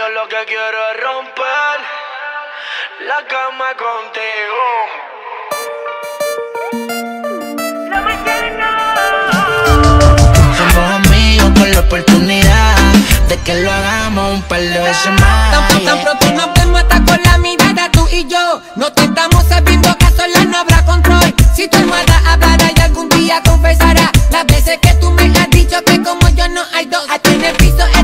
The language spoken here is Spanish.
Yo lo que quiero es romper la cama contigo. Somos amigos con la oportunidad de que lo hagamos un par de veces más. Tan pronto nos vemos hasta con la mirada tú y yo. No te estamos sabiendo que a solas no habrá control. Si tu almohada hablará y algún día confesará las veces que tú me has dicho que como yo no hay dos. Aquí en el piso